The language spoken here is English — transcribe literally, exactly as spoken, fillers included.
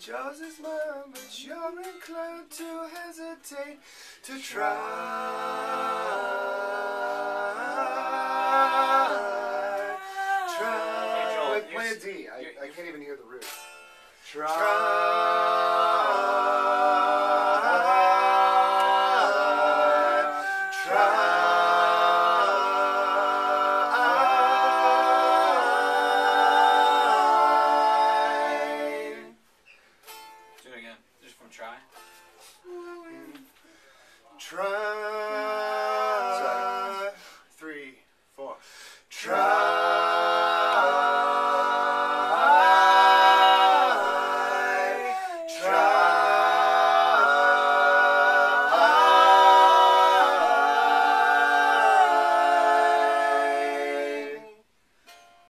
Yours is mine, but you're inclined to hesitate to try. Try. Play, play a D. I, I can't even hear the root. Try.